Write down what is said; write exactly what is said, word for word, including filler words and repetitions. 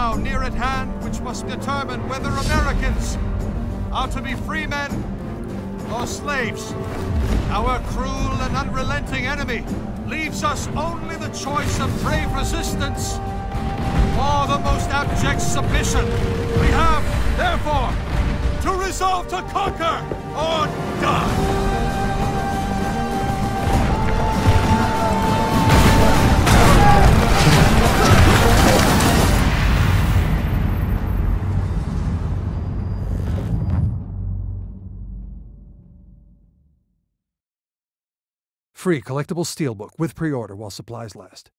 now near at hand which must determine whether Americans are to be free men or slaves. Our cruel and unrelenting enemy leaves us only the choice of brave resistance or the most abject submission. We have, therefore, to resolve to conquer or die. Free collectible steelbook with pre-order while supplies last.